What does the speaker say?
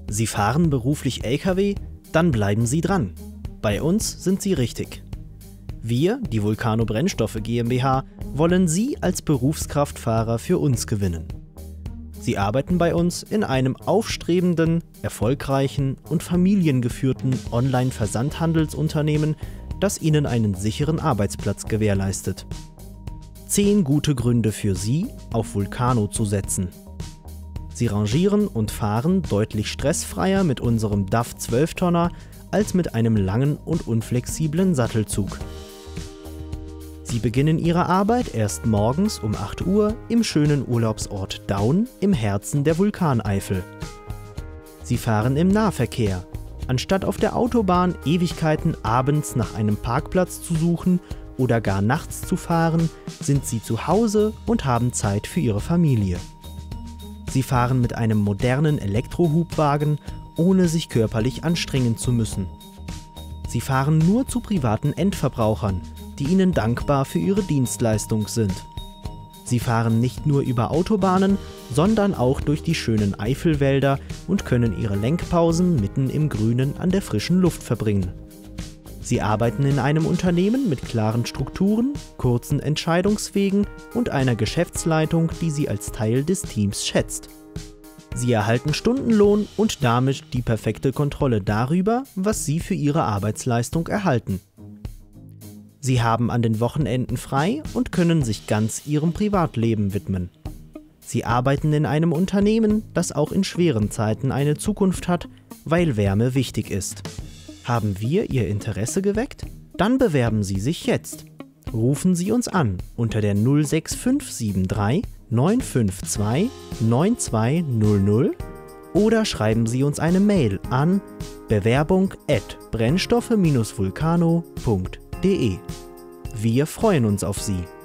Sie fahren beruflich LKW? Dann bleiben Sie dran. Bei uns sind Sie richtig. Wir, die Vulcano Brennstoffe GmbH, wollen Sie als Berufskraftfahrer für uns gewinnen. Sie arbeiten bei uns in einem aufstrebenden, erfolgreichen und familiengeführten Online-Versandhandelsunternehmen, das Ihnen einen sicheren Arbeitsplatz gewährleistet. 10 gute Gründe für Sie, auf Vulcano zu setzen. Sie rangieren und fahren deutlich stressfreier mit unserem DAF 12-Tonner als mit einem langen und unflexiblen Sattelzug. Sie beginnen Ihre Arbeit erst morgens um 8 Uhr im schönen Urlaubsort Daun im Herzen der Vulkaneifel. Sie fahren im Nahverkehr. Anstatt auf der Autobahn Ewigkeiten abends nach einem Parkplatz zu suchen oder gar nachts zu fahren, sind Sie zu Hause und haben Zeit für Ihre Familie. Sie fahren mit einem modernen Elektrohubwagen, ohne sich körperlich anstrengen zu müssen. Sie fahren nur zu privaten Endverbrauchern, die Ihnen dankbar für Ihre Dienstleistung sind. Sie fahren nicht nur über Autobahnen, sondern auch durch die schönen Eifelwälder und können Ihre Lenkpausen mitten im Grünen an der frischen Luft verbringen. Sie arbeiten in einem Unternehmen mit klaren Strukturen, kurzen Entscheidungswegen und einer Geschäftsleitung, die Sie als Teil des Teams schätzt. Sie erhalten Stundenlohn und damit die perfekte Kontrolle darüber, was Sie für Ihre Arbeitsleistung erhalten. Sie haben an den Wochenenden frei und können sich ganz Ihrem Privatleben widmen. Sie arbeiten in einem Unternehmen, das auch in schweren Zeiten eine Zukunft hat, weil Wärme wichtig ist. Haben wir Ihr Interesse geweckt? Dann bewerben Sie sich jetzt. Rufen Sie uns an unter der 06573 952 9200 oder schreiben Sie uns eine Mail an bewerbung@brennstoffe-vulcano.de. Wir freuen uns auf Sie.